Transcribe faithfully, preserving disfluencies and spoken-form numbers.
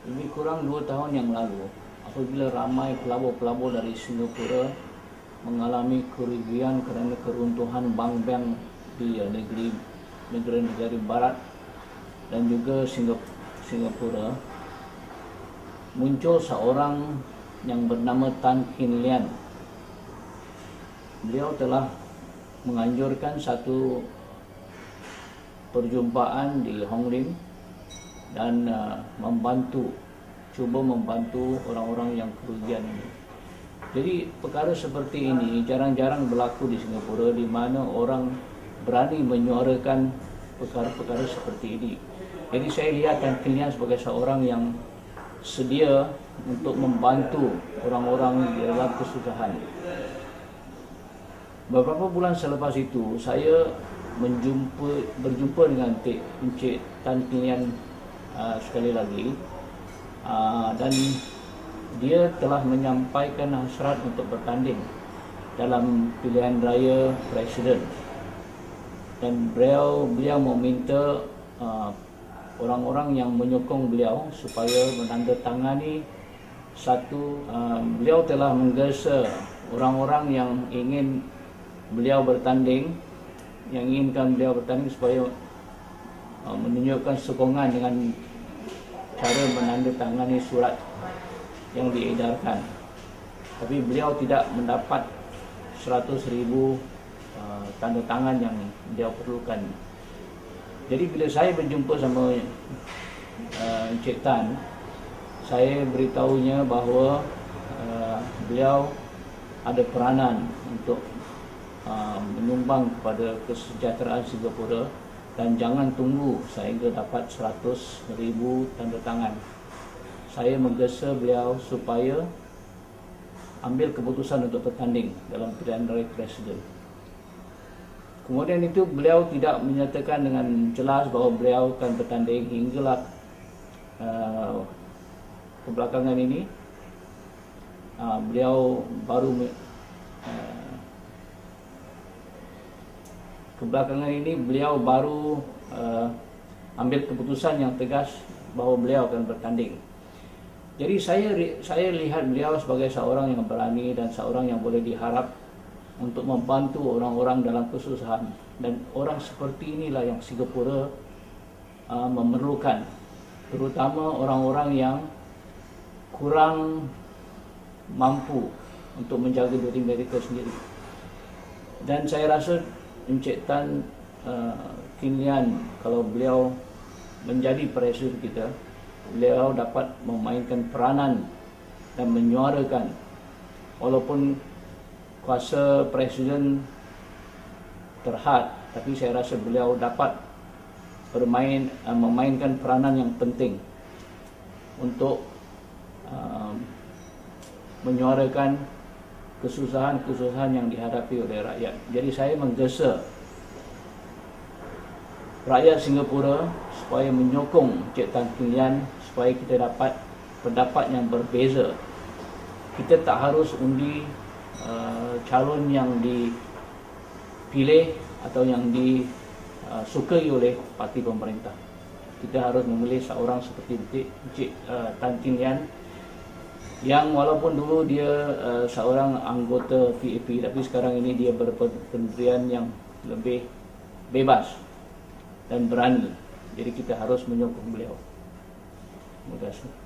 lebih kurang dua tahun yang lalu, apabila ramai pelabur-pelabur dari Singapura mengalami kerugian kerana keruntuhan bank-bank di negeri negara-negara barat dan juga Singapura, muncul seorang yang bernama Tan Kin Lian. Beliau telah menganjurkan satu perjumpaan di Hong Lim dan uh, membantu, cuba membantu orang-orang yang kerugian ini. Jadi perkara seperti ini jarang-jarang berlaku di Singapura, di mana orang berani menyuarakan perkara-perkara seperti ini. Jadi saya lihat Tan Kin Lian sebagai seorang yang sedia untuk membantu orang-orang di dalam kesusahan. Beberapa bulan selepas itu, saya menjumpa berjumpa dengan Encik Tan Kin Lian uh, sekali lagi, uh, dan dia telah menyampaikan hasrat untuk bertanding dalam pilihan raya presiden, dan beliau beliau meminta uh, orang-orang yang menyokong beliau supaya menandatangani satu uh, beliau telah menggesa orang-orang yang ingin beliau bertanding, yang inginkan beliau bertanding supaya uh, menunjukkan sokongan dengan cara menandatangani surat yang diedarkan. Tapi beliau tidak mendapat seratus ribu uh, tanda tangan yang beliau perlukan. Jadi bila saya berjumpa sama uh, Encik Tan, saya beritahunya bahawa uh, beliau ada peranan untuk uh, menyumbang kepada kesejahteraan Singapura, dan jangan tunggu sehingga dapat seratus ribu tanda tangan. Saya menggesa beliau supaya ambil keputusan untuk bertanding dalam pilihan raya presiden. Kemudian itu beliau tidak menyatakan dengan jelas bahawa beliau akan bertanding hinggalah uh, kebelakangan ini. Uh, beliau baru uh, kebelakangan ini beliau baru uh, ambil keputusan yang tegas bahawa beliau akan bertanding. Jadi saya saya lihat beliau sebagai seorang yang berani dan seorang yang boleh diharap untuk membantu orang-orang dalam kesusahan, dan orang seperti inilah yang Singapura uh, memerlukan, terutama orang-orang yang kurang mampu untuk menjaga diri mereka sendiri. Dan saya rasa Encik Tan uh, Kin Lian, kalau beliau menjadi presiden kita, beliau dapat memainkan peranan dan menyuarakan, walaupun kuasa presiden terhad, tapi saya rasa beliau dapat bermain uh, memainkan peranan yang penting untuk uh, menyuarakan kesusahan-kesusahan yang dihadapi oleh rakyat. Jadi saya menggesa rakyat Singapura supaya menyokong Encik Tan Kin Lian, supaya kita dapat pendapat yang berbeza. Kita tak harus undi uh, calon yang dipilih atau yang disukai oleh parti pemerintah. Kita harus memilih seorang seperti Encik uh, Tan Kin Lian, yang walaupun dulu dia uh, seorang anggota P A P, tapi sekarang ini dia berpendirian yang lebih bebas dan berani. Jadi kita harus menyokong beliau. Terima kasih.